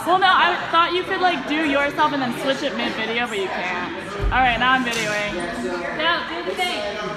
Well, no, I thought you could like do yourself and then switch it mid-video, but you can't. All right, now I'm videoing. Now do the thing.